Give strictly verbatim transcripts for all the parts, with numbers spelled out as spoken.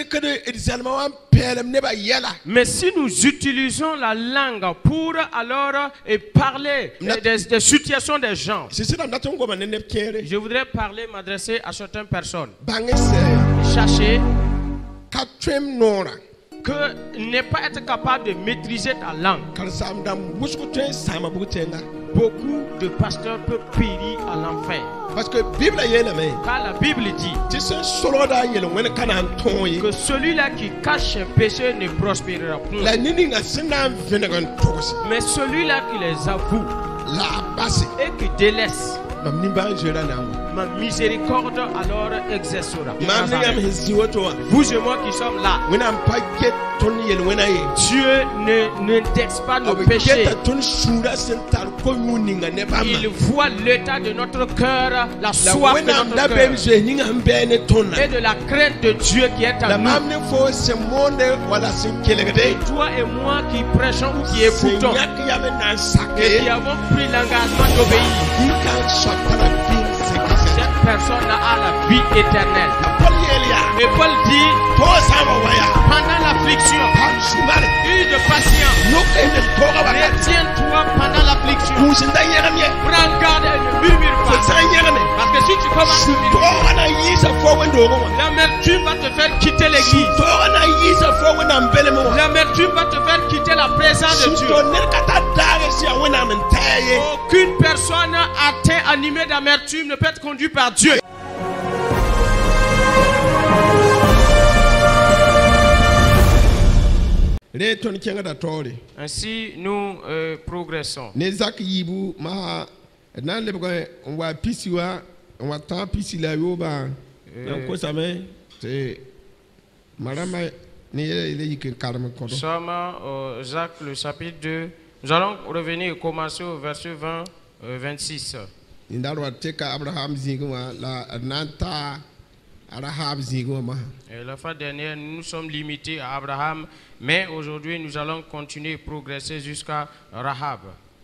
Mais si nous utilisons la langue pour alors et parler des, des situations des gens, je voudrais parler, m'adresser à certaines personnes. Cherchez que ne pas être capable de maîtriser ta langue. Beaucoup de pasteurs peuvent périr à l'enfer. Parce que Bible car la Bible dit que celui-là qui cache un péché ne prospérera point. Mais celui-là qui les avoue et qui délaisse, ma miséricorde alors exercera. Vous et moi qui sommes là, Dieu ne n'indexe pas nos péchés. Il voit l'état de notre cœur, la soif de notre cœur et de la crainte de Dieu qui est en nous. Et toi et moi qui prêchons ou qui écoutons et qui avons pris l'engagement d'obéir, cette personne a la vie éternelle. Et Paul dit, pendant l'affliction, eu de patience, retiens-toi pendant l'affliction. Prends garde et ne murmure pas. Parce que si tu commences à murmurer, l'amertume va te faire quitter l'église. L'amertume va te faire quitter la présence de Dieu. Aucune personne atteinte, animée d'amertume ne peut être conduite par Dieu. Ainsi nous euh, progressons. Nous sommes au Jacques le chapitre deux. Nous allons revenir et commencer au verset vingt, euh, vingt-six. Et la fois dernière, nous nous sommes limités à Abraham, mais aujourd'hui, nous allons continuer et progresser jusqu'à Rahab.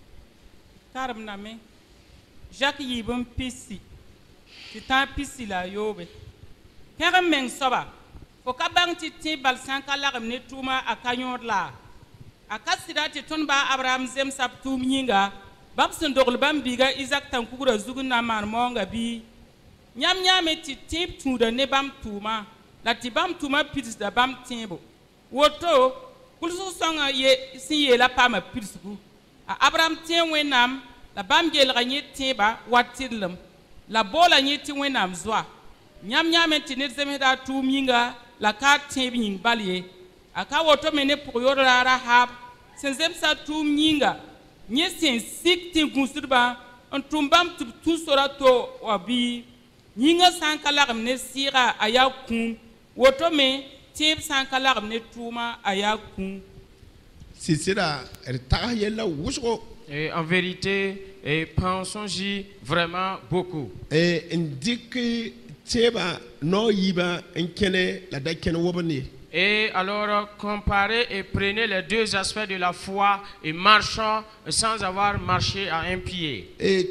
Jacques yibum pisi, titan pisi la yobe. Kérem meng soba, foka bang titi bal sanka la remne tuma akanyon la. Akasida titon ba Abraham zem sap tum yinga, babson dogl bam biga Isaac tankura zugun na man monga bi. Nyam nyame ti tip tuda ne bam tuma la ti bam tuma pits da bam timbo woto kulsu songa ye si ye la pama pitsku Abraham tien wenam la bam gel ganye tiba watilum la bola nye ti wenam zwa nyam nyame ti ne zemeda tuminga la ka timbi ning balye aka woto mene pour yora Rahab senzem sa tuminga nye sen sikti gunsurba on tumbam tu sorato wabi Ninga sankalam ne sira ayakun, wotome tib sankalam ne tuma ayakun. Si c'est là, elle taille là où je Et en vérité, et pensons-y vraiment beaucoup. Et indique teba no yiba enkene la dakene wobani. Et alors, comparez et prenez les deux aspects de la foi et marchons sans avoir marché à un pied. Et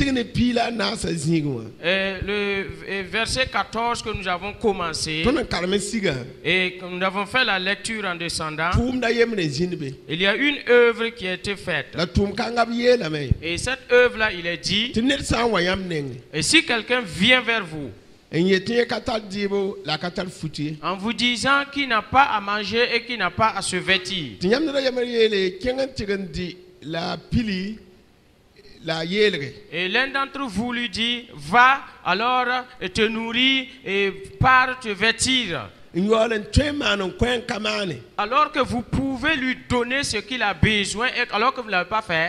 le verset quatorze que nous avons commencé, et que nous avons fait la lecture en descendant, il y a une œuvre qui a été faite. Et cette œuvre-là, il est dit, et si quelqu'un vient vers vous, en vous disant qu'il n'a pas à manger et qu'il n'a pas à se vêtir, et l'un d'entre vous lui dit, va alors et te nourrir et pars te vêtir, alors que vous pouvez lui donner ce qu'il a besoin et alors que vous ne l'avez pas fait.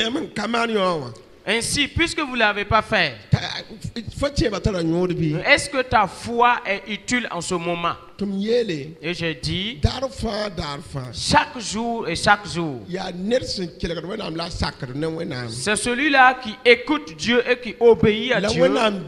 Ainsi, puisque vous ne l'avez pas fait, est-ce que ta foi est utile en ce moment? Et j'ai dit, chaque jour et chaque jour, c'est celui-là qui écoute Dieu et qui obéit à Dieu,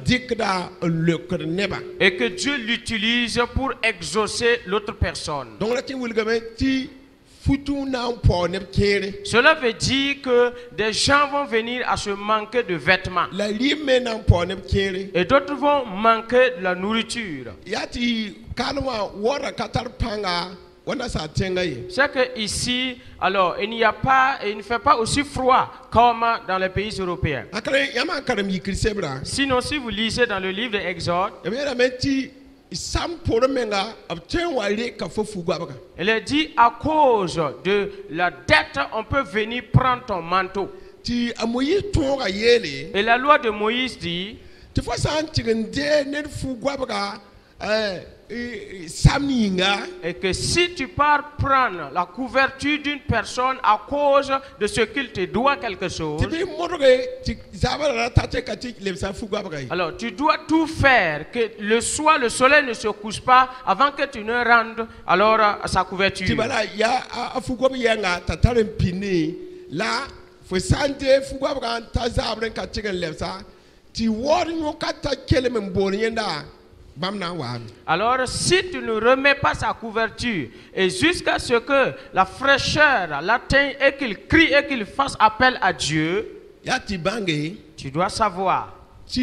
et que Dieu l'utilise pour exaucer l'autre personne. futu na po ne kere Cela veut dire que des gens vont venir à se manquer de vêtements. la lime na po ne kere Et d'autres vont manquer de la nourriture. yati kalwa wora katar panga wana sa tenga ye C'est que ici, alors, il n'y a pas, il ne fait pas aussi froid comme dans les pays européens. akare yama karam yikrisebra Sinon, si vous lisez dans le livre de Exode, yamera menti sam poro menga obtain wale ka fofu gwabaka il est dit à cause de la dette, on peut venir prendre ton manteau. ti amoyi tonga yele Et la loi de Moïse dit, ti fo san tigende ne fu gwabaka eh saminga et que si tu pars prendre la couverture d'une personne à cause de ce qu'il te doit quelque chose, ti bi modoge ti zabara tate kati le sa fu gwabaka alors tu dois tout faire que le soir le soleil ne se couche pas avant que tu ne rendes alors à sa couverture. ti bala ya afu gwab yanga tataren pini la fo sante fu gwabaka ta zabren ka tigen le sa ti wor nyo kata kele men bornyenda. Alors, si tu ne remets pas sa couverture et jusqu'à ce que la fraîcheur l'atteigne et qu'il crie et qu'il fasse appel à Dieu, tu dois savoir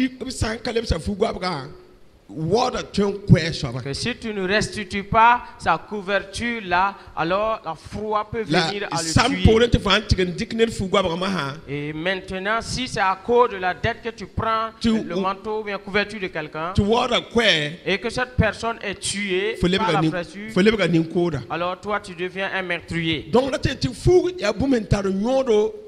que si tu ne restitues pas sa couverture là, alors la froid peut venir à le tuer. Et maintenant, si c'est à cause de la dette que tu prends le manteau ou bien la couverture de quelqu'un et que cette personne est tuée par la fraîcheur, alors toi tu deviens un meurtrier. Donc là, tu fous, il y a beaucoup de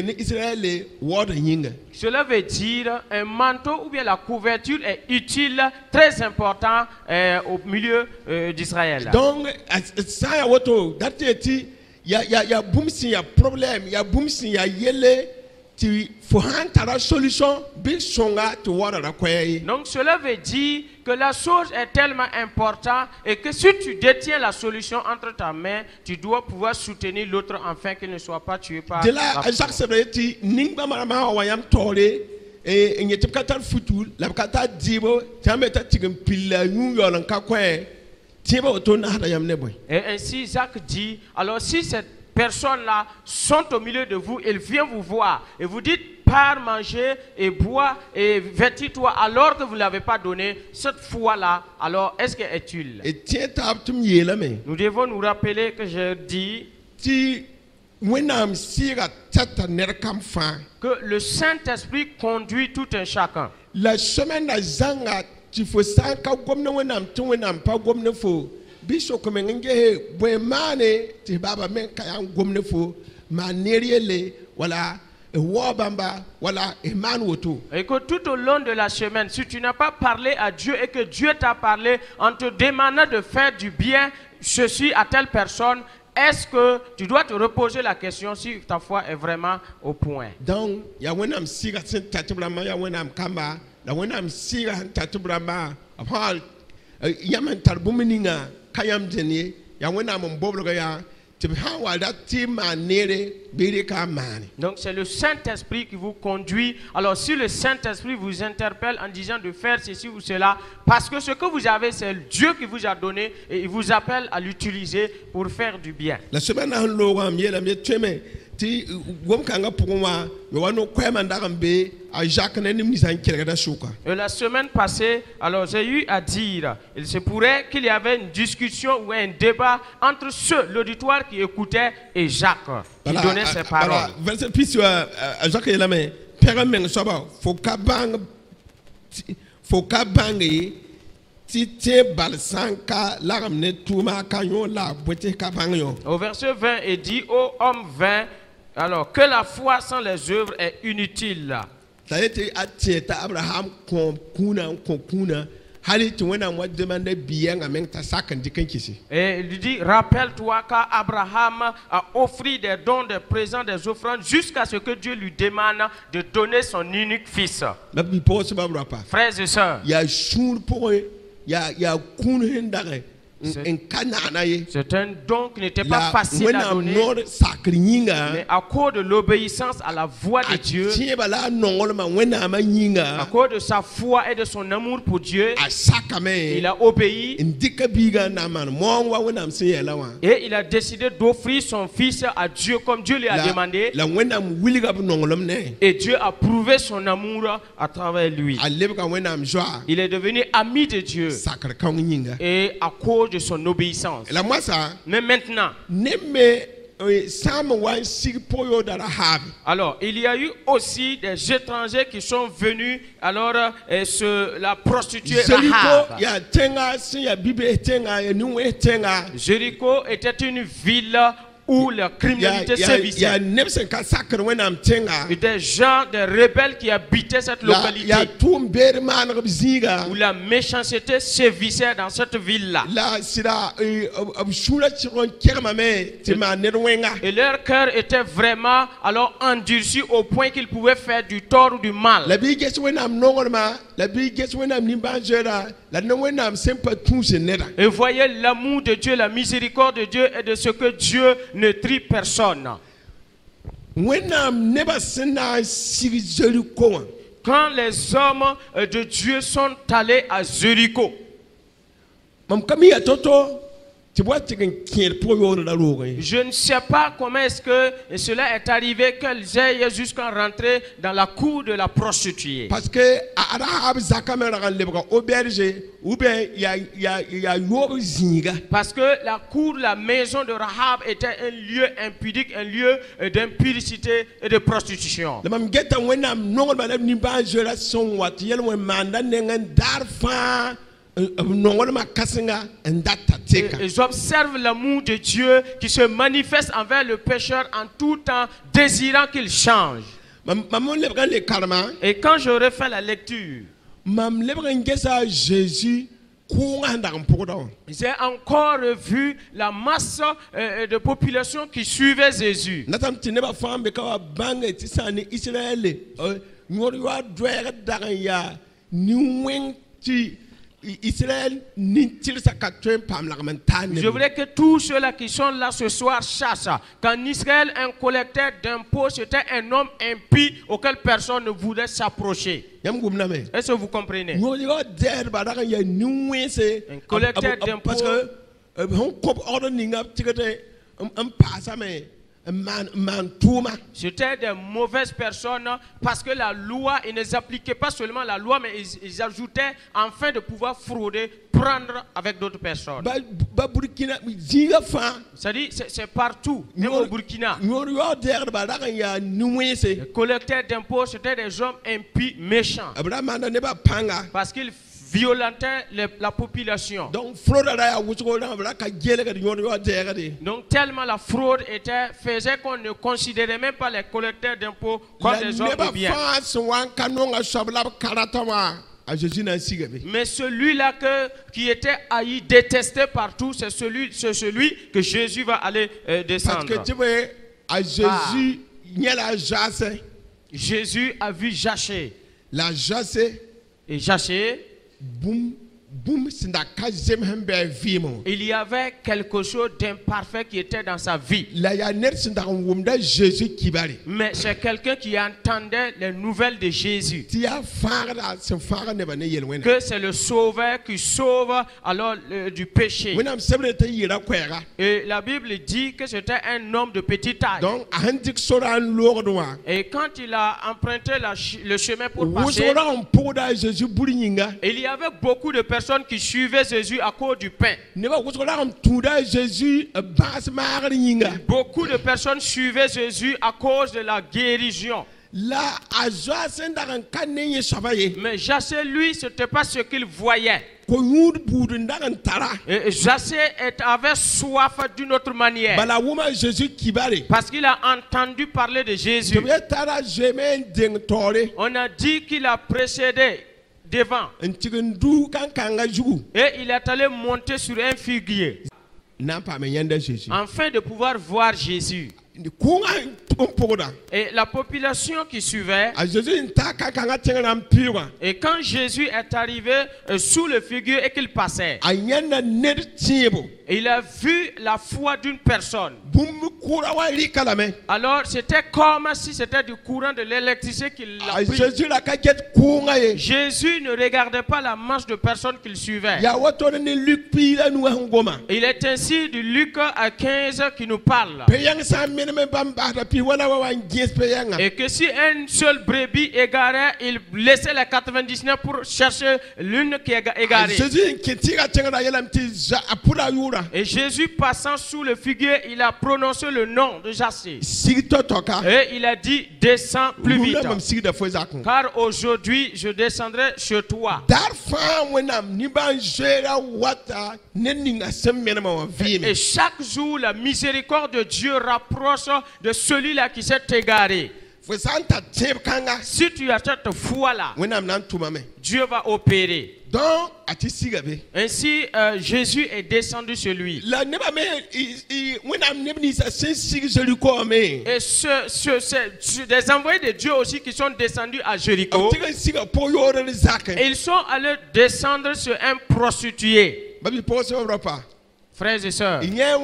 Cela veut dire un manteau ou bien la couverture est utile, très important euh, au milieu euh, d'Israël. Donc, ça y a auto, il y a il y a il y a boum si il y a problème, il y a boum si il y a yele, tu faut la solution, bil songa tu vois la quoi. Donc cela veut dire que la chose est tellement importante et que si tu détiens la solution entre ta main, tu dois pouvoir soutenir l'autre afin qu'il ne soit pas tué par de là à chaque sebreti ningba marama wayam tore et il était katar futul la kata dibo tameta tigem pilla ñu yolan ka kwen tiba otona hada yam ne boy. Et ainsi Jacques dit, alors si cette personnes-là sont au milieu de vous, ils viennent vous voir et vous dites pars manger et bois et vêtis-toi alors que vous ne l'avez pas donné cette fois-là, alors est-ce qu'elle est utile? Nous devons nous rappeler que je dis que le Saint-Esprit conduit tout un chacun. La semaine d'Azanga, tu faut ça quand gomna tu wenam pas gomna fo. Biso komengenge bwemane ti baba men kaya gomne fo maneriele wala wobamba wala eman woto. Et que tout au long de la semaine, si tu n'as pas parlé à Dieu et que Dieu t'a parlé en te demandant de faire du bien ceci à telle personne, est-ce que tu dois te reposer la question si ta foi est vraiment au point? Donc ya wenam siga tatibrama ya wenam kamba la wenam siga tatibrama apal yaman tarbumininga kayam deni ya wena mboblo ya donc c'est le Saint-Esprit qui vous conduit. Alors si le Saint-Esprit vous interpelle en disant de faire ceci ou cela, parce que ce que vous avez c'est Dieu qui vous a donné et il vous appelle à l'utiliser pour faire du bien. La semaine ti gom kanga pungwa wano kwema ndagambe a Jacques nenim nisan kirega shuka. Et la semaine passée, alors j'ai eu à dire, il se pourrait qu'il y avait une discussion ou un débat entre ceux, l'auditoire qui écoutait et Jacques qui donnait ses paroles. Verset puis Jacques est là mais permen soba faut ka bang faut ka bangi tite balsanka laramne tuma kanyo la boite ka bangyo. Au verset vingt il dit ô homme vain, alors que la foi sans les œuvres est inutile. Ça a été attiré Abraham comme kuna kuna. Et il dit, rappelle-toi qu'Abraham a offert des dons, des présents, des offrandes jusqu'à ce que Dieu lui demande de donner son unique fils. Frères et sœurs, il y a C'est un don qui n'était pas facile à donner. Mais à cause de l'obéissance à la voix de Dieu, à cause de sa foi et de son amour pour Dieu, il a obéi. Et il a décidé d'offrir son fils à Dieu comme Dieu lui a demandé. Et Dieu a prouvé son amour à travers lui. Il est devenu ami de Dieu. Et à cause de son obéissance. Mais maintenant, alors il y a eu aussi des étrangers qui sont venus alors et se, la prostituée Rahab. Jéricho était une ville où la criminalité sévissait. Et des gens, des rebelles qui habitaient cette localité. Où la méchanceté sévissait dans cette ville-là. Et leur cœur était vraiment alors endurci au point qu'ils pouvaient faire du tort ou du mal. Et voyez l'amour de Dieu, la miséricorde de Dieu et de ce que Dieu ne trie personne. Quand les hommes de Dieu sont allés à Jéricho, je ne sais pas comment est-ce que cela est arrivé qu'ils aient jusqu'à rentrer dans la cour de la prostituée. Parce que Parce que la cour, la maison de Rahab était un lieu impudique, un lieu d'impudicité et de prostitution. Et, et j'observe l'amour de Dieu qui se manifeste envers le pécheur en tout temps, désirant qu'il change. Et quand je refais la lecture, j'ai encore vu la masse euh, de population qui suivait Jésus. Je voudrais que tous ceux-là qui sont là ce soir sachent qu'en Israël, un collecteur d'impôts, c'était un homme impie auquel personne ne voulait s'approcher. Est-ce que vous comprenez? Un collecteur d'impôts. C'était des mauvaises personnes parce que la loi, ils ne appliquaient pas seulement la loi, mais ils, ils ajoutaient afin de pouvoir frauder, prendre avec d'autres personnes. C'est-à-dire, c'est partout, même au Burkina. Les collecteurs d'impôts, c'était des hommes impies, méchants. Parce qu'ils violentaient la population. Donc tellement la fraude était, faisait qu'on ne considérait même pas les collecteurs d'impôts comme des hommes de bien. Mais celui-là que, qui était haï, détesté partout, c'est celui, c'est celui que Jésus va aller euh, descendre. Parce que tu vois, à Jésus, il y a la Jasse. Jésus a vu Jaché. La Jasse. Et Jaché. Boum, boum, il y avait quelque chose d'imparfait qui était dans sa vie. Mais c'est quelqu'un qui entendait les nouvelles de Jésus. Que c'est le sauveur qui sauve alors le, du péché. Et la Bible dit que c'était un homme de petite taille. Et quand il a emprunté la, le chemin pour passer, il y avait beaucoup de personnes qui suivaient Jésus à cause du pain. Beaucoup de personnes suivaient Jésus à cause de la guérison. Mais Jassé, lui, ce n'était pas ce qu'il voyait. Et Jassé avait soif d'une autre manière. Parce qu'il a entendu parler de Jésus. On a dit qu'il a précédé devant. Et il est allé monter sur un figuier afin de pouvoir voir Jésus. Et la population qui suivait, et quand Jésus est arrivé euh, sous le figuier et qu'il passait, il a vu la foi d'une personne. Alors c'était comme si c'était du courant de l'électricité qu'il a pris. Jésus ne regardait pas la masse de personnes qu'il suivait. Il est ainsi du Luc à quinze qui nous parle. Et que si une seule brebis égarait, il laissait les quatre-vingt-dix-neuf pour chercher l'une qui est égarée. Et Jésus passant sous le figuier, il a prononcé le nom de Jassé. Et il a dit, descends plus vite. Car aujourd'hui, je descendrai chez toi. Et chaque jour, la miséricorde de Dieu rapproche de celui-là qui s'est égaré. Si tu as cette foi-là, Dieu va opérer. Ainsi, euh, Jésus est descendu chez lui. Et ce, ce, ce, ce, des envoyés de Dieu aussi qui sont descendus à Jéricho. Et ils sont allés descendre sur un prostitué. Frères et sœurs,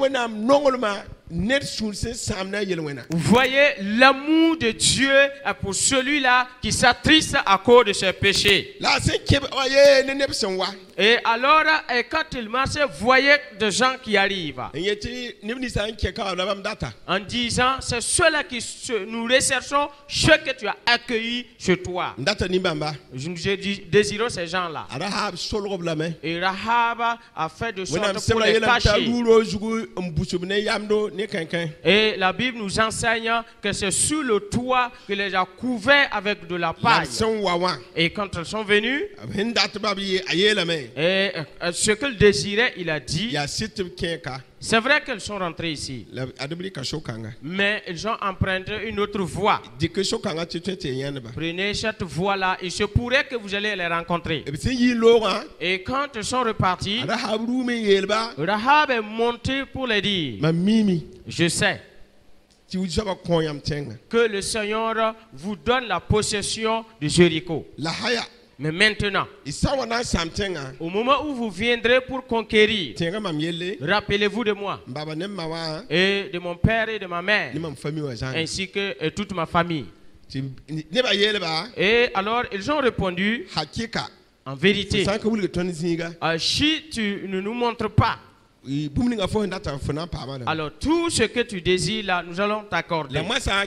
vous voyez l'amour de Dieu pour celui-là qui s'attriste à cause de ses péchés. Et alors, et quand il marchait, vous voyez des gens qui arrivent en disant, c'est ceux-là qui nous recherchons, ceux que tu as accueillis chez toi. Je nous désirons ces gens-là. Et Rahab a fait de sorte pour les cacher. Et la Bible nous enseigne que c'est sous le toit que les a couverts avec de la paille. Et quand ils sont venus, et ce qu'ils désiraient, il a dit, c'est vrai qu'ils sont rentrés ici, mais ils ont emprunté une autre voie. Prenez cette voie-là, il se pourrait que vous allez les rencontrer. Et quand ils sont repartis, Rahab est monté pour les dire, je sais que le Seigneur vous donne la possession de Jéricho. Mais maintenant, au moment où vous viendrez pour conquérir, rappelez-vous de moi et de mon père et de ma mère, ainsi que euh, toute ma famille. Et alors, ils ont répondu, en vérité, euh, si tu ne nous montres pas, alors tout ce que tu désires là, nous allons t'accorder.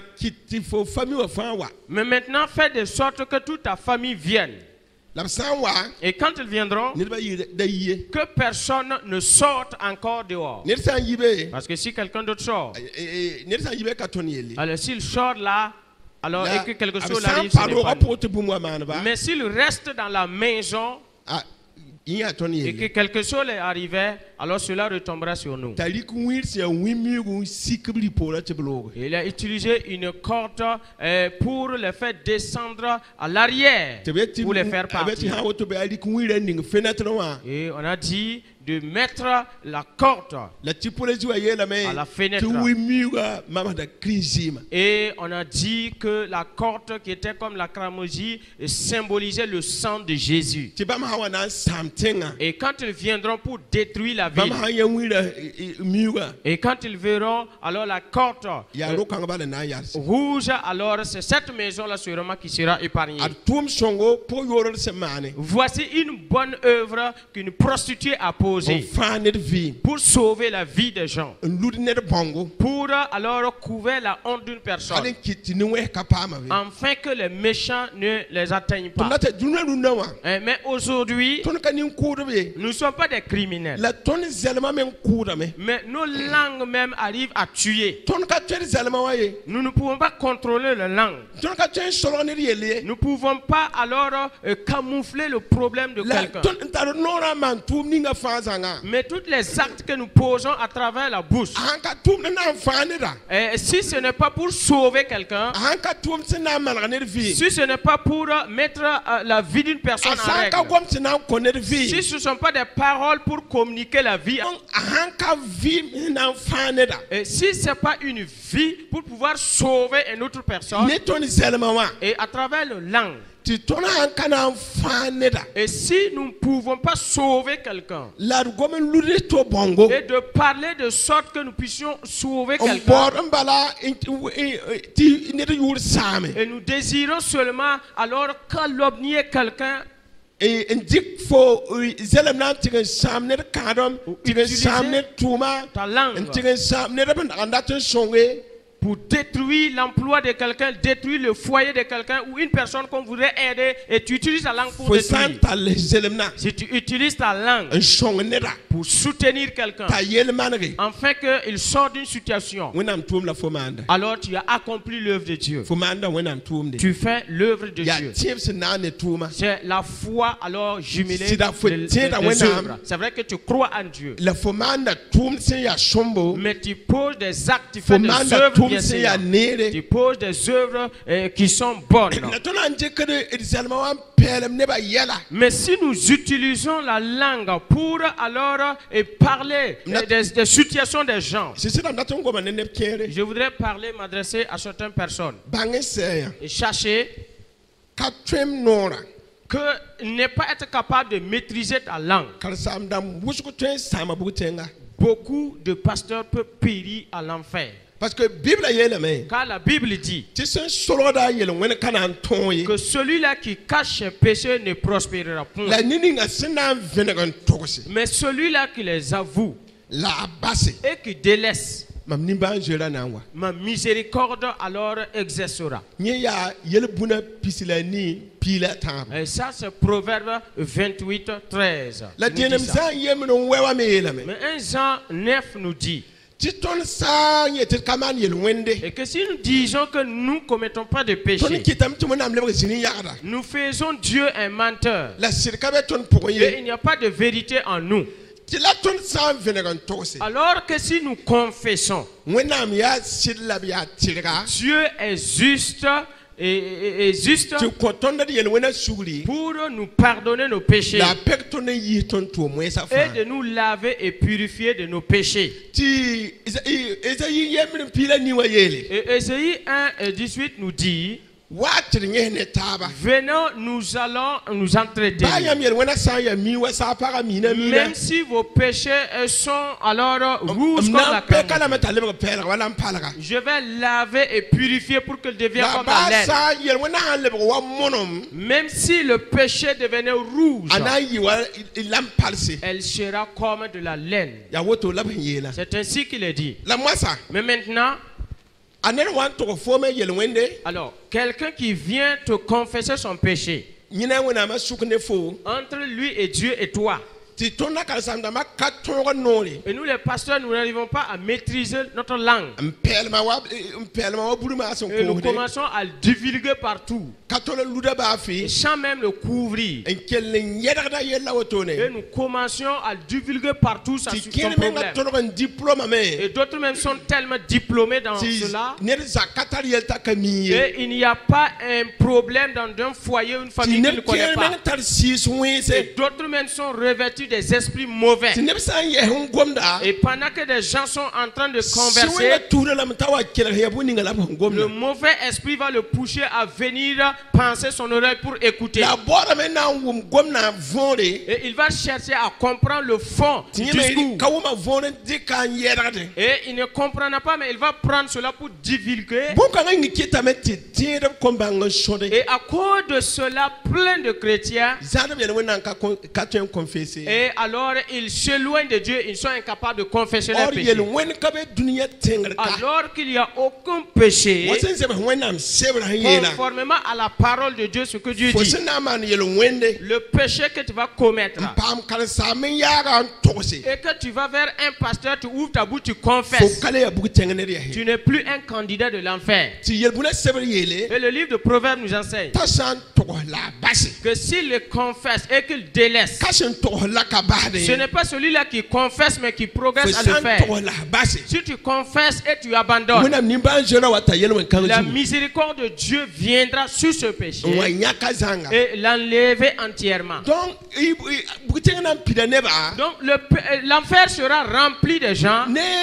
Mais maintenant, fais de sorte que toute ta famille vienne. Et quand ils viendront, que personne ne sorte encore dehors. Parce que si quelqu'un d'autre sort, alors s'il sort là, alors et que quelque chose arrive, mais s'il reste dans la maison, et que quelque chose est arrivé, alors cela retombera sur nous. Il a utilisé une corde euh, pour les faire descendre à l'arrière, pour les faire partir. Et on a dit de mettre la corde à la fenêtre. Et on a dit que la corde qui était comme la cramoisie symbolisait le sang de Jésus. Et quand ils viendront pour détruire la ville, et quand ils verront alors la corde euh, rouge, alors c'est cette maison-là sûrement qui sera épargnée. Voici une bonne œuvre qu'une prostituée a posée pour sauver la vie des gens, pour alors couvrir la honte d'une personne, afin que les méchants ne les atteignent pas. Mais aujourd'hui, nous ne sommes pas des criminels, mais nos langues même arrivent à tuer. Nous ne pouvons pas contrôler la langue. Nous ne pouvons pas alors euh, camoufler le problème de quelqu'un. Mais tous les actes que nous posons à travers la bouche, et si ce n'est pas pour sauver quelqu'un, si ce n'est pas pour mettre euh, la vie d'une personne en règle, si ce ne sont pas des paroles pour communiquer la vie, et si ce n'est pas une vie pour pouvoir sauver une autre personne, et à travers le langue, et si nous ne pouvons pas sauver quelqu'un, et de parler de sorte que nous puissions sauver quelqu'un, et nous désirons seulement alors calomnier quelqu'un, et ta langue pour détruire l'emploi de quelqu'un, détruire le foyer de quelqu'un ou une personne qu'on voudrait aider, et tu utilises ta langue pour détruire. Si tu utilises ta langue pour soutenir quelqu'un, afin qu'il sorte d'une situation, alors tu as accompli l'œuvre de Dieu. Tu fais l'œuvre de Dieu. C'est la foi alors jumelée des œuvres. C'est vrai que tu crois en Dieu, mais tu poses des actes, tu fais des œuvres. Tu poses des œuvres euh, qui sont bonnes. Mais si nous utilisons la langue pour alors euh, parler euh, des, des situations des gens, je voudrais parler, m'adresser à certaines personnes. Et chercher que ne pas être capable de maîtriser ta langue. Beaucoup de pasteurs peuvent périr à l'enfer. Parce que Bible car la Bible dit que celui-là qui cache ses péchés ne prospérera point. Mais celui-là qui les avoue et qui délaisse, ma miséricorde alors exercera. Et ça c'est Proverbe vingt-huit, treize. Mais un Jean neuf nous dit, et que si nous disons que nous ne commettons pas de péché, nous faisons Dieu un menteur, et il n'y a pas de vérité en nous. Alors que si nous confessons, Dieu est juste et, et, et juste pour nous pardonner nos péchés et de nous laver et purifier de nos péchés. Et Ésaïe un, dix-huit nous dit, venons, nous allons nous entretenir. Même si vos péchés sont alors rouges comme la cramoisi, je vais laver et purifier pour qu'ils deviennent comme la laine. Même si le péché devenait rouge, elle sera comme de la laine. C'est ainsi qu'il est dit. Mais maintenant, alors, quelqu'un qui vient te confesser son péché, entre lui et Dieu et toi, et nous les pasteurs, nous n'arrivons pas à maîtriser notre langue. Et nous commençons à le divulguer partout, et sans même le couvrir. Et nous commençons à le divulguer partout, ça son problème. Et d'autres même sont tellement diplômés dans cela. Et il n'y a pas un problème dans un foyer, une famille qui ne connaît pas. Et d'autres même sont revêtus des esprits mauvais. Et pendant que des gens sont en train de converser, le mauvais esprit va le pousser à venir penser son oreille pour écouter. Et il va chercher à comprendre le fond du discours. Et il ne comprendra pas, mais il va prendre cela pour divulguer. Et à cause de cela, plein de chrétiens, et alors ils s'éloignent de Dieu, ils sont incapables de confesser leur péché. Alors qu'il n'y a aucun péché, conformément à la parole de Dieu, ce que Dieu dit, le péché que tu vas commettre, et que tu vas vers un pasteur, tu ouvres ta bouche, tu confesses, tu n'es plus un candidat de l'enfer. Et le livre de Proverbes nous enseigne que s'il confesse et qu'il délaisse, ce n'est pas celui-là qui confesse mais qui progresse à le faire. Si tu confesses et tu abandonnes, la miséricorde de Dieu viendra sur ce péché et l'enlever entièrement. Donc l'enfer sera rempli de gens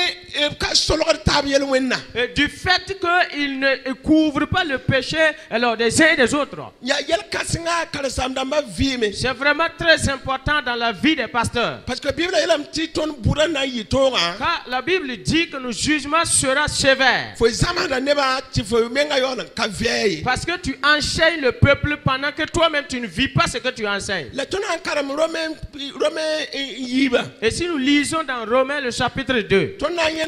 et du fait qu'ils ne couvrent pas le péché alors des uns et des autres. C'est vraiment très important dans la vie des pasteurs. Parce que car la Bible dit que le jugement sera sévère. Parce que tu enchaînes le peuple pendant que toi-même tu ne vis pas ce que tu enseignes. Et si nous lisons dans Romains le chapitre deux,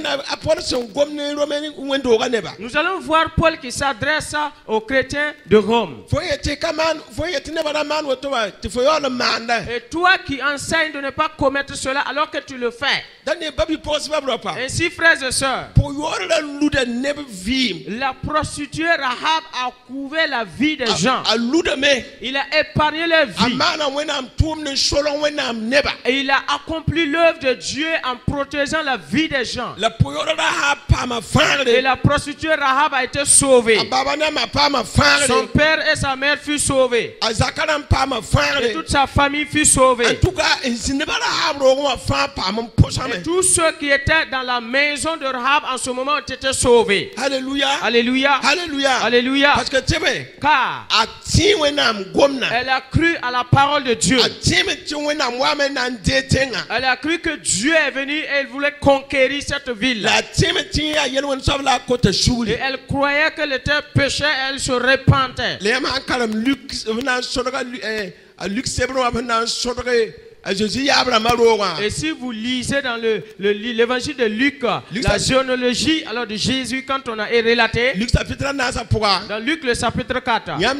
nous allons voir Paul qui s'adresse aux chrétiens de Rome. Et toi qui enseignes de ne pas commettre cela alors que tu le fais. Ainsi, frères et sœurs, la prostituée Rahab a couvert la vie des gens. Il a épargné leur vie. Et il a accompli l'œuvre de Dieu en protégeant la vie des gens. Et la prostituée Rahab a été sauvée. Son père et sa mère furent sauvés. Et toute sa famille fut sauvée. Et tous ceux qui étaient dans la maison de Rahab en ce moment ont été sauvés. Alléluia. Alléluia. Alléluia. Alléluia. Parce que car elle a cru à la parole de Dieu. Elle a cru que Dieu est venu et elle voulait conquérir cette ville. Et elle croyait qu'elle était péché et elle se repentait. Et si vous lisez dans le, le, l'évangile de Luc, Luc la généalogie alors de Jésus, quand on a relaté, Luc, dans Luc le chapitre quatre, vous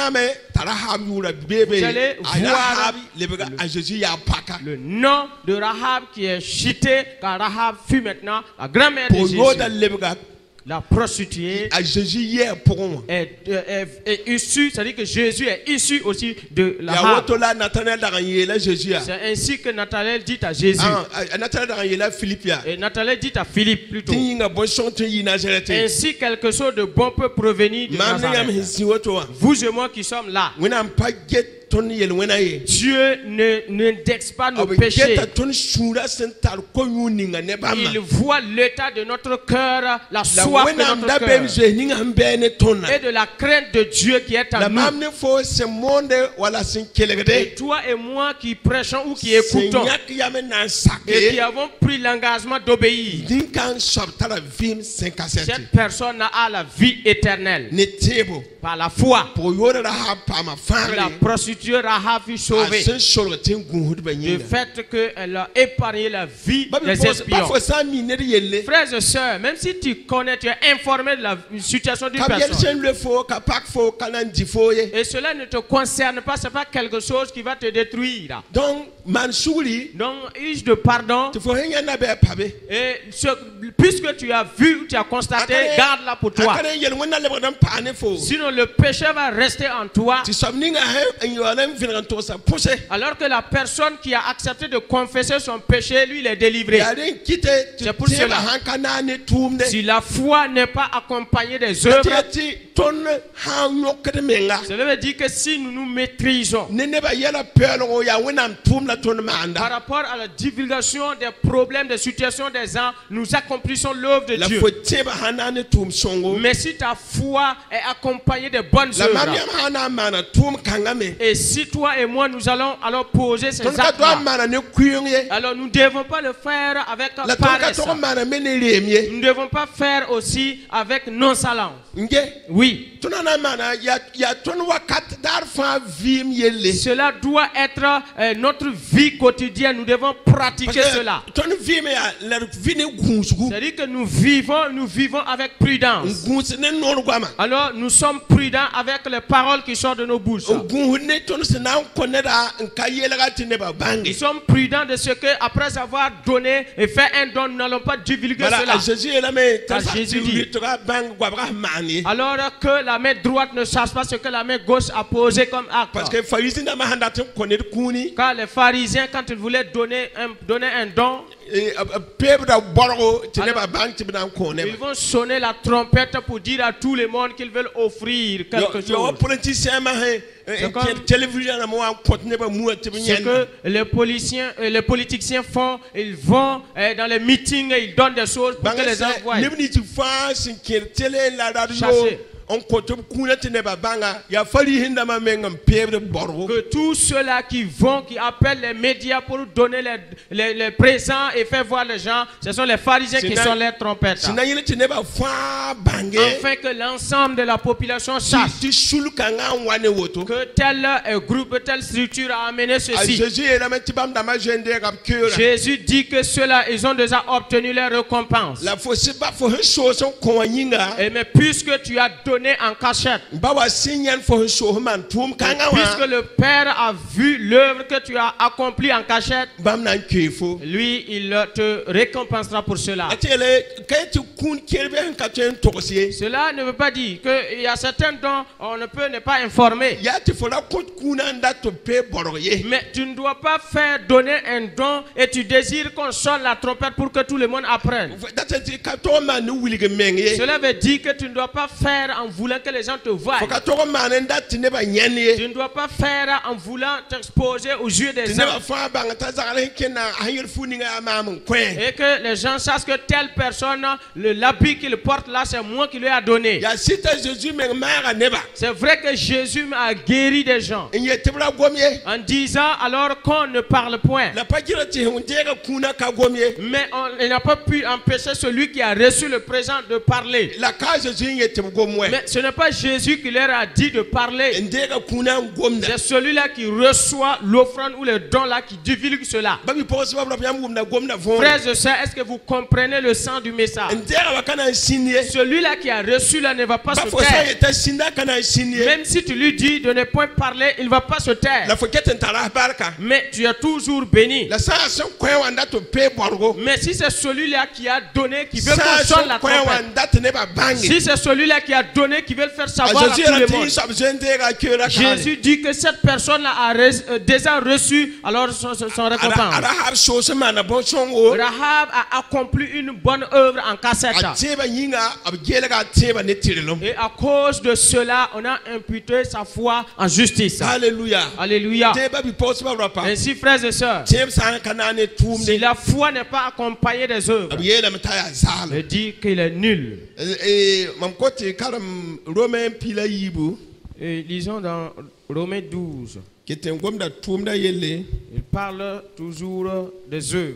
allez voir le, le nom de Rahab qui est cité, car Rahab fut maintenant la grand-mère de Jésus. La prostituée est, est, est, est issue, c'est-à-dire que Jésus est issu aussi de la Rahab. C'est ainsi que Nathanaël dit à Jésus. Et Nathanaël dit à Philippe plutôt. Ainsi quelque chose de bon peut provenir de Nazareth. Vous et moi qui sommes là. Dieu n'indexe pas nos péchés. Il voit l'état de notre cœur, la soif de notre cœur et de la crainte de Dieu qui est en nous. Et toi et moi qui prêchons ou qui écoutons et qui avons pris l'engagement d'obéir, cette personne a la vie éternelle par la foi. La prostituée Rahab fut sauvée du fait qu'elle a épargné la vie des espions. Frères et sœurs, même si tu connais, tu es informé de la situation d'une personne, et cela ne te concerne pas, ce n'est pas quelque chose qui va te détruire. Donc, donc use de pardon. Et ce, puisque tu as vu, tu as constaté, garde-la pour toi. Sinon le péché va rester en toi. Alors que la personne qui a accepté de confesser son péché, lui, il est délivré. C'est pour cela, si la foi n'est pas accompagnée des œuvres, cela veut dire que si nous nous maîtrisons par rapport à la divulgation des problèmes, des situations des gens, nous accomplissons l'œuvre de Dieu. Mais si ta foi est accompagnée de bonnes œuvres, et si toi et moi nous allons alors poser ces actes-là, alors nous ne devons pas le faire avec paresse. Nous ne devons pas faire aussi avec nonchalance. Oui. Cela doit être euh, notre vie quotidienne. Nous devons pratiquer cela. C'est-à-dire que nous vivons, nous vivons avec prudence. Alors nous sommes prudents avec les paroles qui sortent de nos bouches. Nous sommes prudents de ce que après avoir donné et fait un don, nous n'allons pas divulguer cela. Car Jésus dit, alors que la main droite ne sache pas ce que la main gauche a posé comme acte. Parce que pharisiens n'a pas handa connaît kuni. Car les pharisiens, quand ils voulaient donner un, donner un don, Et peuple da borgo tu ne pas banque tu n'as connaît. ils vont sonner la trompette pour dire à tout le monde qu'ils veulent offrir quelque chose. Yo politicien ma télévision na mo continuer ba mu te Ce que les politiciens, les politiciens font, ils vont eh, dans les meetings et ils donnent des choses pour que les gens voient. Ni tu fais sin télé la radio. Chasser. On côté kuna te ne ba banga ya fali hinda ma mengam peuple borgo. Que tous ceux-là qui vont, qui appellent les médias pour donner les, les, les présents et faire voir les gens, ce sont les pharisiens qui sont les trompettes. Afin que l'ensemble de la population sache que tel euh, groupe, telle structure a amené ceci. Jésus dit que ceux-là, ils ont déjà obtenu leur récompense. Et mais puisque tu as donné en cachette, puisque le Père a vu l'œuvre que tu as accomplie en cachette, lui, il te récompensera pour cela. Cela ne veut pas dire qu'il y a certains dons, on ne peut ne pas informer. Mais tu ne dois pas faire donner un don et tu désires qu'on sonne la trompette pour que tout le monde apprenne. Cela veut dire que tu ne dois pas faire en voulant que les gens te voient. Tu ne dois pas faire en voulant t'exposer aux yeux des gens. Et que les gens sachent que telle personne, l'habit qu'il porte là, c'est moi qui lui a donné. C'est vrai que Jésus a guéri des gens. En disant alors qu'on ne parle point. Mais on, il n'a pas pu empêcher celui qui a reçu le présent de parler. Mais ce n'est pas Jésus qui leur a dit de parler. C'est celui-là qui reçoit l'offrande ou le don là qui divulgue cela. Frères et sœurs, est-ce que vous comprenez le sens du message? Celui-là qui a reçu là ne va pas se taire. Même si tu lui dis de ne point parler, il ne va pas se taire. Mais tu es toujours béni. Mais si c'est celui-là qui a donné, qui veut qu'on sonne la trompette, si c'est celui-là qui a donné, qui veut le faire savoir à tout le monde, Jésus dit que cette personne-là a déjà reçu alors son, son récompense. Rahab a accompli une bonne œuvre en cassette. Et à cause de cela, on a imputé sa foi en justice. Alléluia. Alléluia. Ainsi, frères et sœurs, si la foi n'est pas accompagnée des œuvres, il dit qu'il est nul. Et lisons dans Romains douze. Il parle toujours des œuvres.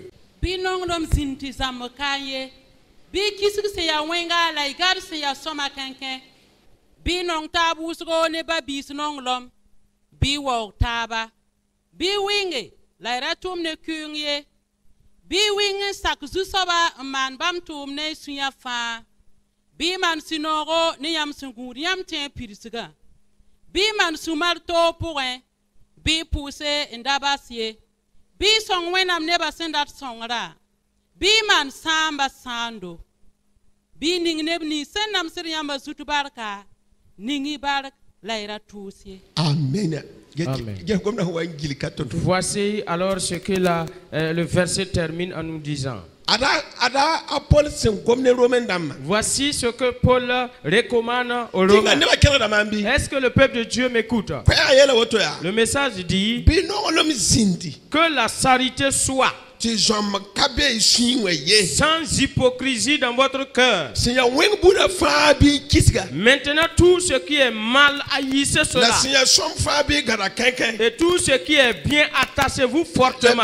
Bi kisik se ya wenga la igar se ya soma kenken bi nong tabu sgo ne ba bis nong lom bi wo taba bi winge la ratum ne kunye bi winge sak zusoba man bam tum ne suya fa bi man sinoro ne yam sungur yam ten pirsiga bi man sumar to point bi pousse ndabasie bi song wenam ne ba sendat songra bi man samba sando bi ning nebni senam sir yamba zutu barka ningi barak laira tusi. Amen. Amen. Voici alors ce que la, euh, le verset termine en nous disant. Voici ce que Paul recommande aux Romains. Est-ce que le peuple de Dieu m'écoute? Le message dit que la charité soit sans hypocrisie dans votre cœur. Maintenant, tout ce qui est mal, haïssez cela. Et tout ce qui est bien, attachez-vous fortement.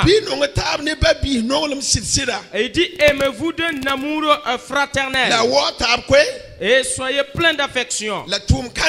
Et il dit, aimez-vous d'un amour fraternel. Et soyez plein d'affection.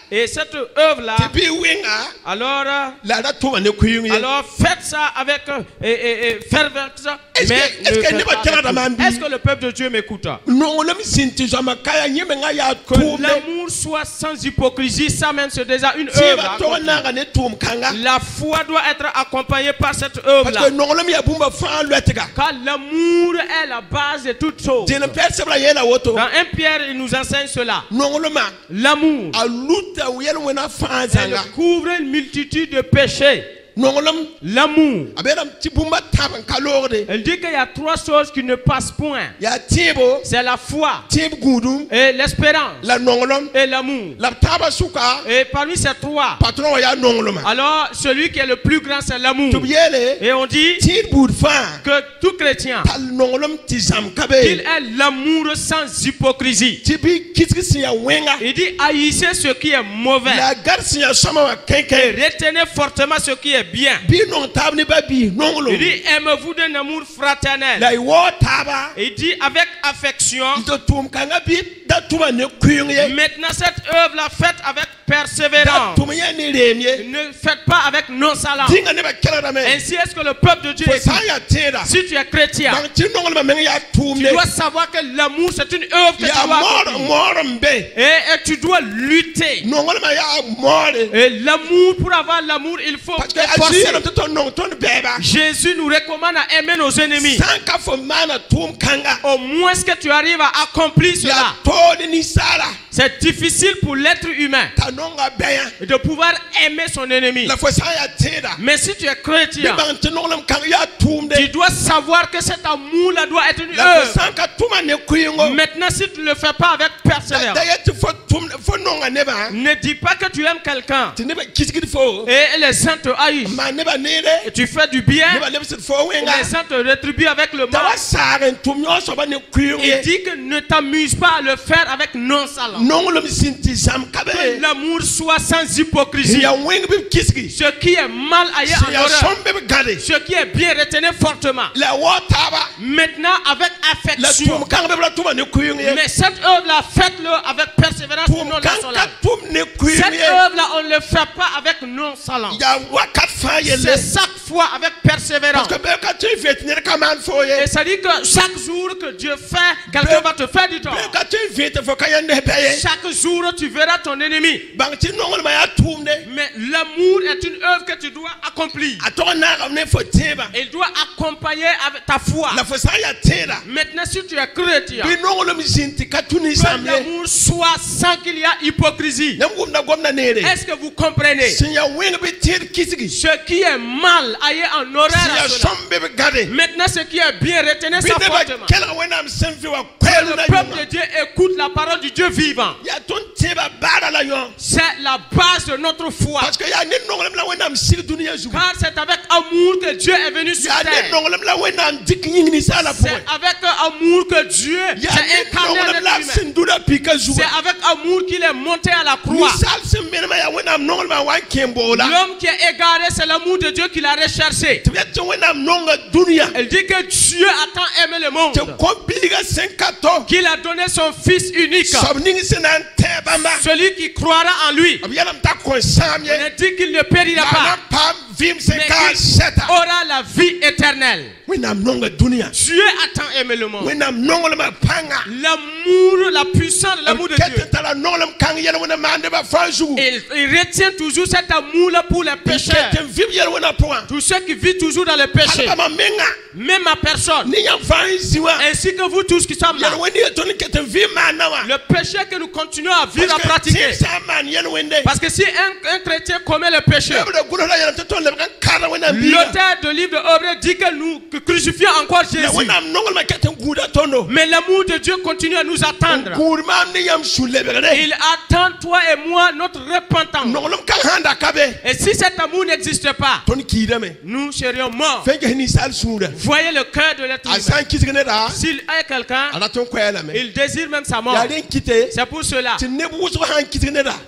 Et cette œuvre-là, ti bi winga alors, euh, la da tuma ne kuyungi alors faites ça avec euh, et, et, et ferveur. Est-ce Mais que- est-ce ne que faites ne va pas tirer avec dans ma tout. vie? Est-ce que le peuple de Dieu m'écoute? non le sinti zama kaya nyeme nga ya Que tume l'amour soit sans hypocrisie, ça même c'est déjà une ti œuvre. ba à to accomplir. na ga ne tum kanga La foi doit être accompagnée par cette parce œuvre-là. que non le mi abumba fa lwetega Car l'amour est la base de toutes choses. ti ne père sebla yela woto Dans un Pierre, il nous enseigne cela. non le ma L'amour, a luta yel wena fa elle zanga couvre une multitude de péchés. non le L'amour, aberam ti bumba taban kalorde elle dit qu'il y a trois choses qui ne passent point. ya tibo C'est la foi, tib gudum et l'espérance, la nongolom et l'amour. la taba suka Et parmi ces trois, patron ya nongoloma alors celui qui est le plus grand, c'est l'amour. tu yele Et on dit ti bud fa que tout chrétien, tal nongolom ti zam qu'il kabe est l'amour sans hypocrisie. ti bi kitkisi ya wenga Il dit haïssez ce qui est mauvais la garsi ya sama wa et kenken retenez fortement ce qui est bien. bi non tab ni ba bi nongolo Il dit aimez-vous d'un amour fraternel. la iwo taba Il dit avec affection. ito tum kanga bi da tuma ne kuyunge Maintenant cette œuvre-là faite avec da persévérance. tuma ya ni remye Ne faites pas avec nonchalance. dinga ne ba kala da me Ainsi est-ce que le peuple de Dieu ko écoute. sa ya tera Si tu es chrétien, bang ti nongolo ma men ya tu tumne dois savoir que l'amour c'est une œuvre que tu ya dois mor accomplir. mor mbe Et, et tu dois lutter. nongolo ma ya mor Et l'amour, pour avoir l'amour, il faut parce que efforcer. asi ya to to non ton beba Jésus nous recommande à aimer nos ennemis. sanka fo mana tum kanga Au moins que tu arrives à accomplir ya cela. to ni sala C'est difficile pour l'être humain ta nonga beya de pouvoir aimer son ennemi. la fo sa ya tera Mais si tu es bi chrétien, bang ti nongolo kanga ya tumde tu dois savoir que cet amour-là doit être une la fo œuvre. sanka tuma ne kuyungo Maintenant, si tu ne le fais pas avec persévérance, d'ailleurs tu fo tum fo nonga ne ba ne dis pas que tu aimes quelqu'un ti ne ba kiskit fo et les gens te haïssent. ma ne ba ne Et tu fais du bien, ne ba le sit fo et wenga les gens te rétribuent avec le da mal. wa saren tum yo so ba ne Il kuyunge dit que ne t'amuse pas à le faire avec nonchalance. nongolo mi sinti zam kabe Que l'amour soit sans hypocrisie. ya wenga bi kiski Ce qui est mal ailleurs en ya horreur. sombe bi gade Ce qui est bien retenez fortement. la wo taba Maintenant avec la affection. tum kanga be la tuma ne kuyunge Mais cette œuvre-là, faites-le avec persévérance et tum non kanga insolence. tum ne Cette kuyunge œuvre-là, on ne le fait pas avec nonchalance. ya wakat fa yele C'est chaque fois avec persévérance. parce que be ka tu fait ne ka man fo ye Et ça dit que chaque jour que Dieu fait, quelqu'un va te faire du tort. be ka tu fait fo ka yande be ye Chaque jour, tu verras ton ennemi. bang ti nongolo ma ya tumde Mais l'amour est une œuvre que tu dois accomplir. a to na ne fo teba Il doit accompagner avec ta foi. la fo sa ya tera Maintenant, si tu es chrétien, bi nongolo mi sinti ka tuni que samye l'amour soit sans qu'il y a hypocrisie. nam gum na gom na nere Est-ce que vous comprenez? sin ya wenga bi tir kisigi Ce qui est mal, ayez en horreur sin à ya cela. sombe bi gade Maintenant, ce qui est bien, retenez bi ça ne ba fortement. kela wenam semfi wa Que kwelu le na peuple de yunga Dieu écoute la parole du Dieu vivant. ya ton teba bara la yon C'est la base de notre foi. parce que ya ne nongolo la wenam sig dunia zu Car c'est avec amour que Dieu est venu sur ya ne terre. nongolo la wenam dik yingni sala C'est pour avec amour que Dieu ya s'est ne incarné en nongolo la être humain. sindura pika zu C'est avec amour qu'il est monté à la croix. misal sem menema ya wenam nongolo ma wan kembola L'homme qui est égaré, c'est l'amour de Dieu qu'il a recherché. tibet to wenam nonga dunia Elle dit que Dieu a tant aimé le te monde kompliga senkato qu'il a donné son Fils unique. sabning senan tebamba Celui qui croira en lui, abiyanam ta kon samye on a dit qu'il ne périra mana pas, pam vim mais senka qu'il seta aura la vie éternelle. wenam nonga dunia Dieu a tant aimé le monde. wenam nongolo ma panga L'amour, la puissance de l'amour de Dieu. ketentala nongolo kang yele wena mande ba fanju Il, il retient toujours cet amour-là pour les pécheurs. ketem vim yele wena point Tous ceux qui vivent toujours dans le péché. alba ma menga Même ma personne. ni yam fan ziwa Ainsi que vous tous qui sommes là. yele weni to ni ketem vim manawa Le péché que nous continuons à vivre, à parce que pratiquer. si sa man yele wende Parce que si un, un chrétien commet le péché, yele de gulo la yele to to le kan kara wena bi l'auteur de livre de Hébreux dit que nous que crucifions encore le Jésus. wenam nongolo ma ketem guda tono Mais l'amour de Dieu continue à nous attendre. gurma ni yam sulle be Il attend toi et moi notre repentance. nongolo kan handa kabe Et si cet amour n'existe pas, ton kidame nous serions morts. fenge ni sal sura Voyez le cœur de l'être humain. asan kisigene da S'il est quelqu'un, ala ton kwela me il désire même sa mort. ya den kite C'est pour cela ti ne buso han kisigene da que s-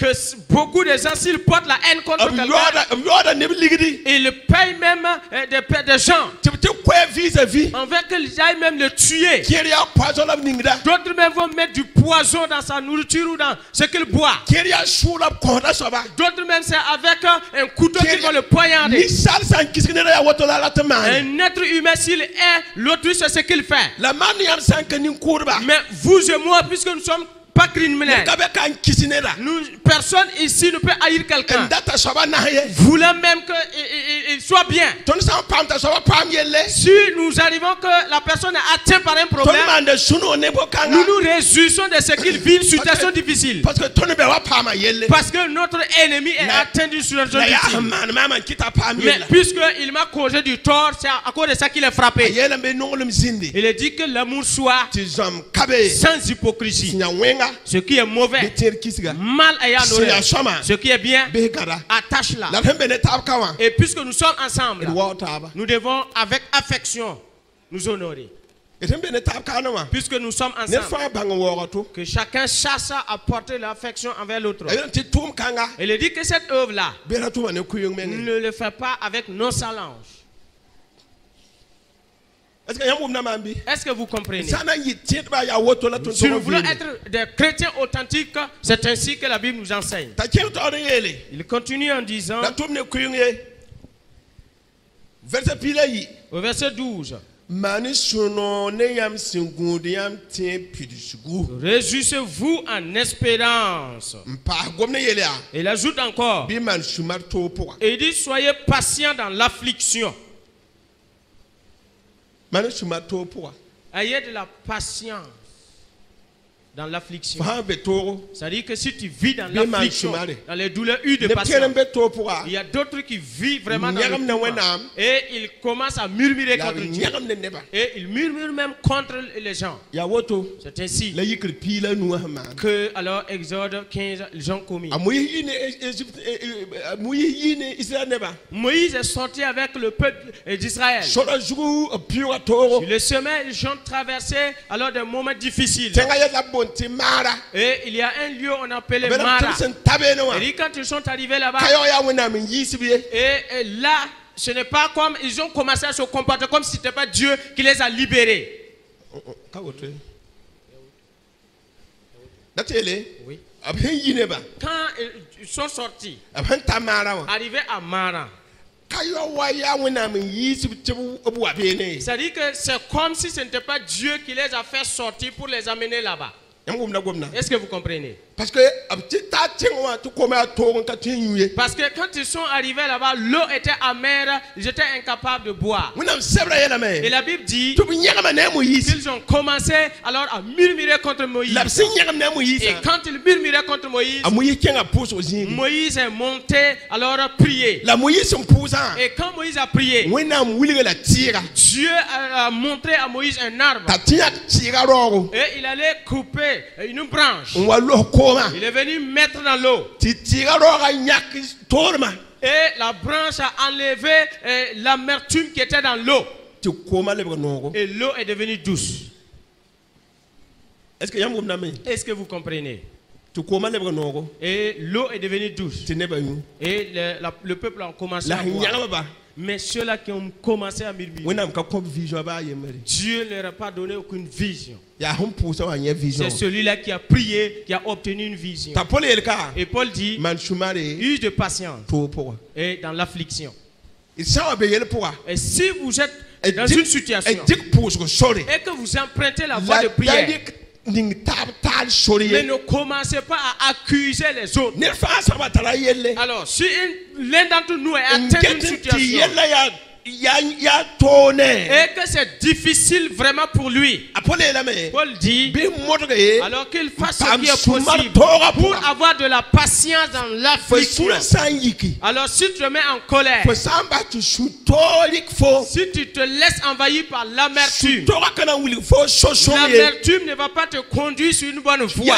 Beaucoup de gens, s'ils portent la haine contre quelqu'un, ils payent même euh, des, des gens envers qu'ils aillent même le tuer. D'autres même vont mettre du poison dans sa nourriture ou dans ce qu'il boit. D'autres même c'est avec un couteau qu'ils vont le poignarder. Un être humain, s'il est l'autre, c'est ce qu'il fait. Mais vous et moi, puisque nous sommes pas criminels, nous, personne ici ne peut haïr quelqu'un. Voulant même qu'il soit bien. Si nous arrivons que la personne est atteinte par un problème, nous nous réjouissons de ce qu'il vit une situation difficile. Parce que notre ennemi est atteint d'une situation difficile. Mais puisqu'il m'a causé du tort, c'est à cause de ça qu'il est frappé. Il est dit que l'amour soit sans hypocrisie. Ce qui est mauvais, mal ayant l'honneur. Ce qui est bien, attache-la. Et puisque nous sommes ensemble, nous devons avec affection nous honorer. Puisque nous sommes ensemble, que chacun cherche à porter l'affection envers l'autre. Il dit que cette œuvre-là, ne le fait pas avec nonchalance. Est-ce que vous comprenez? Si nous voulons être des chrétiens authentiques, c'est ainsi que la Bible nous enseigne. Il continue en disant, au verset douze, réjouissez-vous en espérance. Il ajoute encore, et il dit, soyez patients dans l'affliction. Ayez de la patience dans l'affliction. C'est-à-dire que si tu vis dans l'affliction, dans les douleurs hues de patience, il y a d'autres qui vivent vraiment dans le tourment. Et ils commencent à murmurer contre Dieu. Et ils murmurent même contre les gens. C'est ainsi que, alors, Exode quinze, ils ont commis. Moïse est sorti avec le peuple d'Israël. Sur le chemin, ils ont traversé alors des moments difficiles. Et il y a un lieu on appelait Mara. Et quand ils sont arrivés là-bas, et, et là, ce n'est pas comme ils ont commencé à se comporter comme si ce n'était pas Dieu qui les a libérés. Oui. Quand ils sont sortis, arrivés à Mara, c'est-à-dire que c'est comme si ce n'était pas Dieu qui les a fait sortir pour les amener là-bas. Est-ce que vous comprenez? Parce que, Parce que quand ils sont arrivés là-bas, l'eau était amère, ils étaient incapables de boire. Et la Bible dit qu'ils ont commencé alors à murmurer contre Moïse. Et quand ils murmuraient contre Moïse, Moïse est monté alors à prier. Et quand Moïse a prié, Dieu a montré à Moïse un arbre. Et il allait couper une branche. Il est venu mettre dans l'eau. Et la branche a enlevé eh, l'amertume qui était dans l'eau. Et l'eau est devenue douce. Est-ce que vous comprenez? Et l'eau est devenue douce. Et le, la, le peuple a commencé à boire. Mais ceux-là qui ont commencé à murmurer, Dieu ne leur a pas donné aucune vision. C'est celui-là qui a prié, qui a obtenu une vision. Et Paul dit, use de patience et dans l'affliction. Et si vous êtes dans une situation et que vous empruntez la voie de prière, mais ne commencez pas à accuser les autres. Alors, si l'un d'entre nous est atteint d'une situation et que c'est difficile vraiment pour lui, Paul dit alors qu'il fasse ce qui est possible pour avoir de la patience dans l'affliction. Alors si tu te mets en colère, si tu te laisses envahir par l'amertume, l'amertume ne va pas te conduire sur une bonne voie.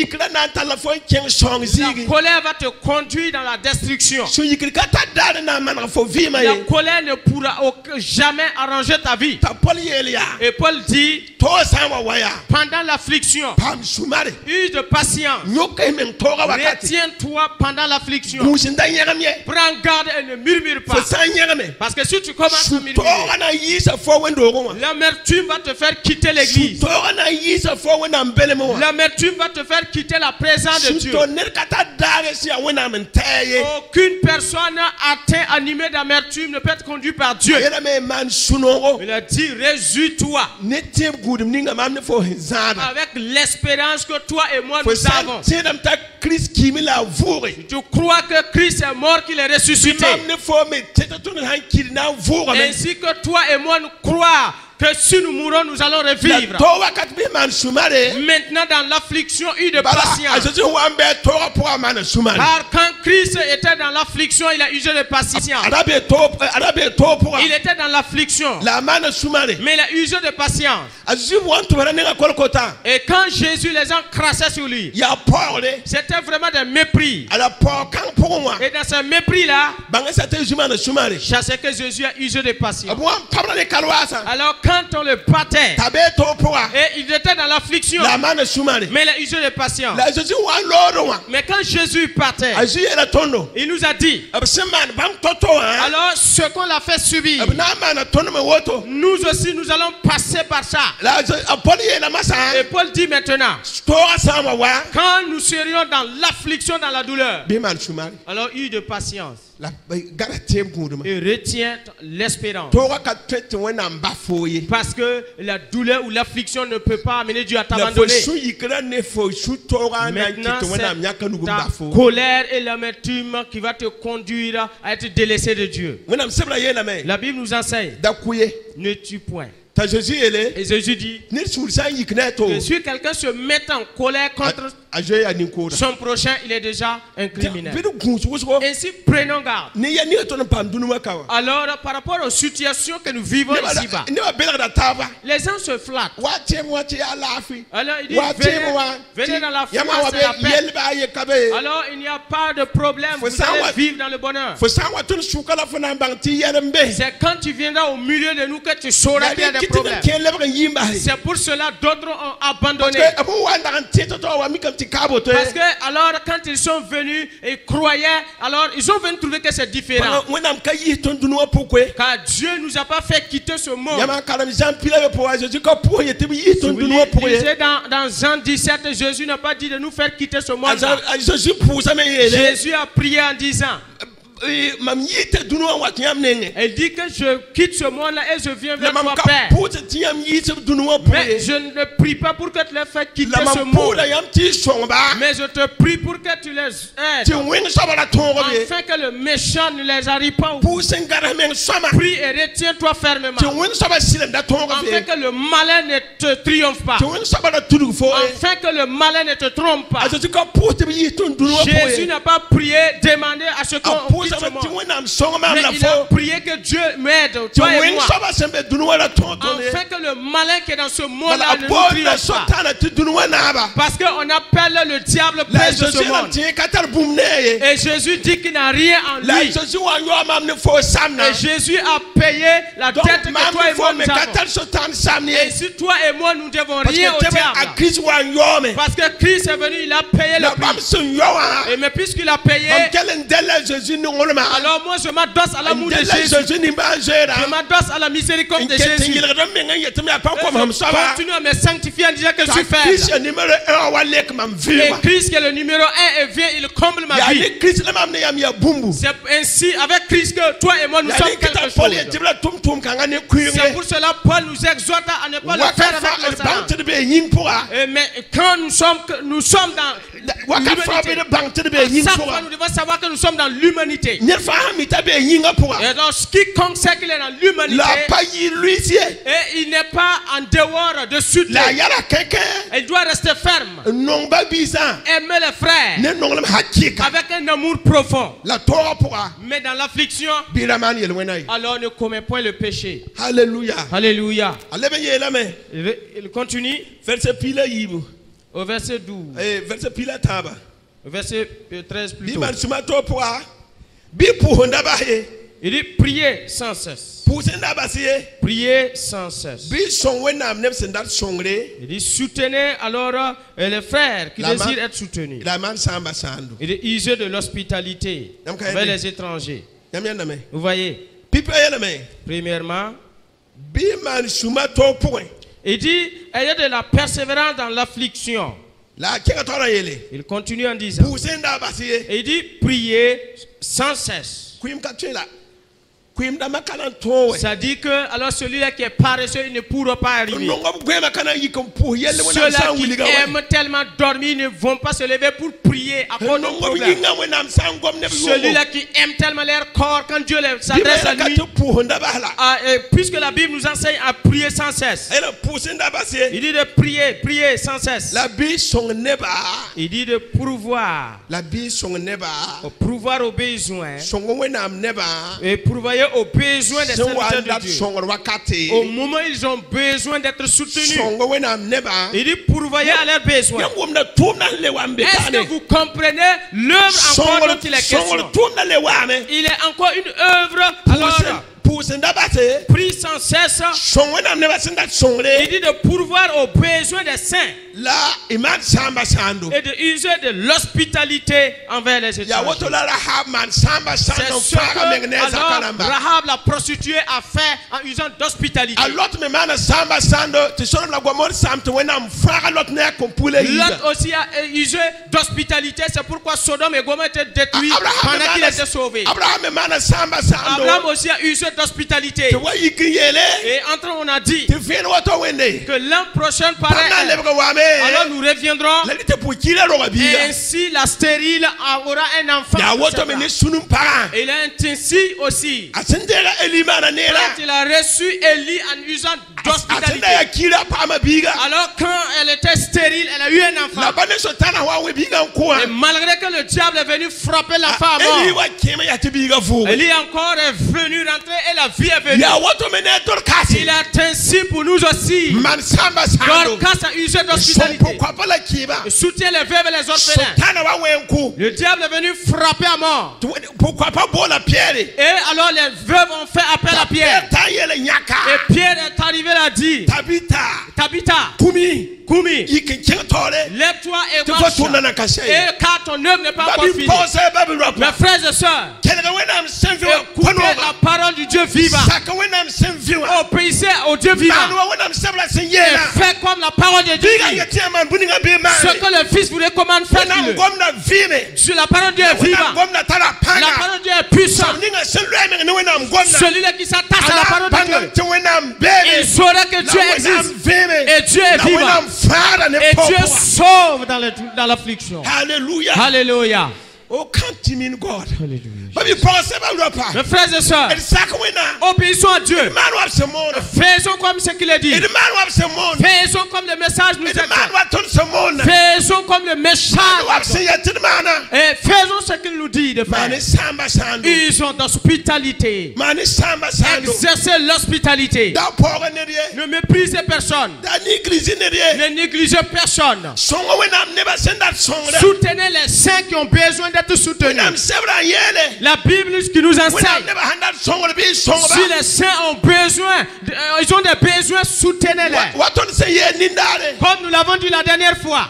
La colère va te conduire dans la destruction. La colère ne pourra pourra jamais arranger ta vie. Ta Paul yelia. Et Paul dit, To sama waya. pendant l'affliction, Pam sumare. use de patience. Nyoke men tora wakati. Retiens-toi pendant l'affliction. Musinda yegamye. Prends garde et ne murmure pas. Fo san yegame. Parce que si tu commences à murmurer, Tora na yisa fo wendo goma. l'amertume va te faire quitter l'église. Tora na yisa fo wenda mbelemo. L'amertume va te faire quitter la présence de Dieu. To ner kata dare si awena mentaye. Aucune personne atteinte, animée d'amertume ne peut être conduite par Dieu. Yelame man sunoro. Il a dit, réjouis-toi Netim gudum ninga mamne fo hizada. avec l'espérance que toi et moi Fo nous san avons. tedam ta Christ kimi la vure. Tu crois que Christ est mort, qu'il est ressuscité. Mamne fo me teta ton han kiri na vure. Ainsi que toi et moi nous croyons que si nous mourons, nous allons revivre. To wakati bi man sumare. Maintenant, dans l'affliction, eu de Bala patience. azoji wambe tora pour man sumare. Car quand Christ était dans l'affliction, il a usé de patience. Arabe to arabe to pour. Il était dans l'affliction, La man sumare. mais il a usé de patience. Azoji wan to rana nga kolkota. Et quand Jésus, les gens crassaient sur lui, Ya porle. c'était vraiment des mépris. Ala por kan pour moi. Et dans ce mépris-là, Banga sa te jumana sumare. je sais que Jésus a usé de patience. Abwan pabra le kalwasa. Alors quand on le battait, Tabe to pour. et il était dans l'affliction, La man sumare. mais il a usé de patience. La azoji wan loro wa. Mais quand Jésus partait, Azoji era tondo. il nous a dit, Abseman bam toto hein. alors ce qu'on l'a fait subir, Abna man tondo me woto. nous aussi nous allons passer par ça. La apoli na masa. Et Paul dit maintenant, Tora sama wa. quand nous serions dans l'affliction, dans la douleur, Bi man sumare. alors eu de patience La garatem guduma. et retiens l'espérance. Tora ka tete wena mbafoye. Parce que la douleur ou l'affliction ne peut pas amener Dieu à La t'abandonner. fo su yikra ne fo su tora na Maintenant, kito wena c'est myaka nugu ta mbafo. colère et l'amertume qui va te conduire à être délaissé de Dieu. Wena msebra yena me. La Bible nous enseigne, Da kuye. ne tue point. Ta Jésus ele. Et Jésus dit, Ni sur sa yikna to. que si quelqu'un se met en colère contre Aje ya ninkora. son prochain, il est déjà un criminel. Bidu gunsu wusko. Ainsi, prenons garde. Ni ya ni to na pam dunu makawa. Alors, par rapport aux situations que nous vivons ici-bas, Ni wa bela da taba. les gens se flattent. Wa tem wa ti alafi. Alors, il dit, Wa tem venez, wa. venez dans la foi, Yama wa c'est la be paix. yel ba ye kabe. Alors, il n'y a pas de problème. Faut Vous savoir- allez vivre dans le bonheur. Fo sa wa tun sukala fo na bang ti yerembe. C'est quand tu viendras au milieu de nous que tu sauras qu'il y a des problèmes. C'est pour cela d'autres ont abandonné. Parce que alors quand ils sont venus et croyaient, alors ils ont venu trouver que c'est différent. Car Dieu nous a pas fait quitter ce monde. Lisez dans, dans Jean dix-sept, Jésus n'a pas dit de nous faire quitter ce monde. Jésus a prié en disant, il dit que je quitte ce monde-là et je viens vers toi, Père. Mais je ne prie pas pour que tu les fasses quitter ce monde. Mais je te prie pour que tu les aides. Afin que le méchant ne les arrive pas au bout. Prie et retiens-toi fermement. Afin que le malin ne te triomphe pas. Afin que le malin ne te trompe pas. Jésus n'a pas prié, demandé à ce qu'on quitte ce monde. Mais il a prié que Dieu m'aide, toi et moi. Afin que le malin qui est dans ce monde-là ne nous triomphe pas. Parce qu'on appelle le diable prince de ce monde. Et Jésus dit qu'il n'a rien en lui. Et Jésus a payé la dette que toi et moi nous avons. Et si toi et moi nous ne devons rien au diable. Parce que Christ est venu, il a payé le prix. Et mais puisqu'il a payé, alors moi je m'adosse à l'amour de Jésus. Je m'adosse à la miséricorde de Jésus. Et je continue à me sanctifier en disant que je suis faible. Et Christ qui est le numéro un et vient, il comble ma vie. C'est ainsi avec Christ que toi et moi nous sommes quelque chose. C'est pour cela Paul nous exhorte à ne pas le faire avec les savants. Mais quand nous sommes, nous sommes dans l'humanité, chaque fois nous devons savoir que nous sommes dans l'humanité. Et donc quiconque sait qu'il est dans l'humanité, et il n'est pas en dehors de suite. Il doit rester ferme. Aimer les frères avec un amour profond. Mais dans l'affliction, alors ne commets point le péché. Alléluia. Alléluia. Il continue au verset douze. Au verset treize plutôt. Il dit priez sans cesse. Priez sans cesse. Il dit soutenez alors euh, les frères qui désirent être soutenus. Il dit usez de l'hospitalité envers les étrangers. Vous voyez? Premièrement, il dit ayez de la persévérance dans l'affliction. Il continue en disant, et il dit priez sans cesse. Ça dit que alors celui-là qui est paresseux, il ne pourra pas arriver. Ceux-là qui aiment tellement dormir ne vont pas se lever pour prier à cause de problème. Celui-là qui aime tellement leur corps quand Dieu s'adresse à lui, à, et puisque la Bible nous enseigne à prier sans cesse. Il dit de prier, prier sans cesse. Il dit de pourvoir, pourvoir aux besoins et pourvoir aux besoins des serviteurs de Dieu. Au moment où ils ont besoin d'être soutenus, il dit pourvoyez à leurs besoins. Est-ce que vous comprenez l'œuvre encore dont il est question? Il est encore une œuvre. Alors, prie sans cesse. Il dit de pourvoir aux besoins des saints et de user de l'hospitalité envers les étrangers. C'est ce que alors Rahab la prostituée a fait en usant d'hospitalité. Lot aussi a usé d'hospitalité. C'est pourquoi Sodome et Gomorrhe étaient détruits pendant qu'il était sauvé. Abraham aussi a usé d'hospitalité. Et entre on a dit que l'an prochain pareil, alors nous reviendrons et ainsi la stérile aura un enfant. Et il est ainsi aussi quand il a reçu Élie en usant d'hospitalité. Alors quand elle était stérile, elle a eu un enfant. Et malgré que le diable est venu frapper l'enfant à mort, Élie encore est venu rentrer et la vie est venue. Il a ainsi pour nous aussi. Dorcas a usé d'hospitalité. Il soutient les veuves et les orphelins. Le diable est venu frapper à mort. Et alors les veuves ont fait appel à Pierre. Et Pierre est arrivé là dit, Tabitha, Kumi, Kumi, lève-toi et marche. Et car ton œuvre n'est pas encore finie. Mes frères et sœurs, écoutez la parole du Dieu vivant. Obéissez au Dieu vivant. Et faites comme la parole de Dieu dit. Ce que le Fils vous recommande, faites-le. Sur la parole de Dieu est vivant. La parole de Dieu est puissante. Celui-là qui s'attache à la parole de Dieu, il saura que Dieu existe. Et Dieu est vivant. Et Dieu sauve dans l'affliction. Alléluia. Alléluia. Oh, can't you mean God? Mes frères et sœurs, obéissons à Dieu. Faisons comme ce qu'il a dit. Faisons comme le message nous dit. Faisons comme le message. Et faisons ce qu'il nous dit de faire. Ils ont d'hospitalité. Exercez l'hospitalité. Ne méprisez personne. Ne négligez personne. Soutenez les saints qui ont besoin d'être soutenus. La Bible qui nous enseigne, si les saints ont besoin, ils ont des besoins, soutenez-les. Comme nous l'avons dit la dernière fois,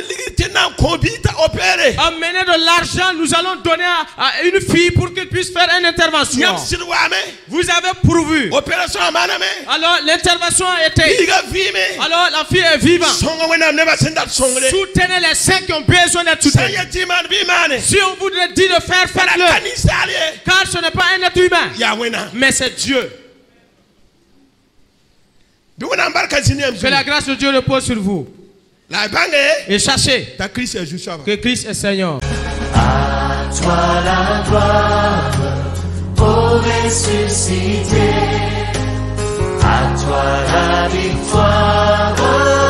emmenez de l'argent, nous allons donner à, à une fille pour qu'elle puisse faire une intervention. Vous avez pourvu. Alors l'intervention a été. Alors la fille est vivante. Soutenez les saints qui ont besoin d'être soutenus. Si on vous dit de faire, faites-le. Car ce n'est pas un être humain, mais c'est Dieu. Que la grâce de Dieu repose sur vous. Et sachez que Christ est Seigneur. À toi la gloire, ô ressuscité. À toi la victoire.